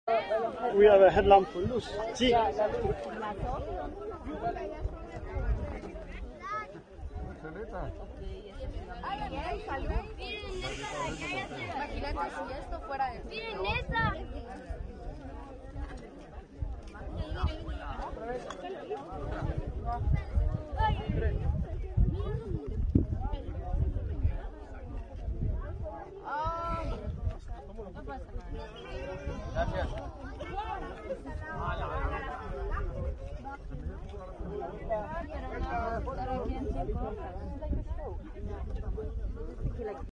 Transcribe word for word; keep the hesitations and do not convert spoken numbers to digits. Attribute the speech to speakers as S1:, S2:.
S1: We have a headlamp for luz. Sí.
S2: Imagínate si esto fuera de... ¡Miren esa! No pasa nada. Gracias.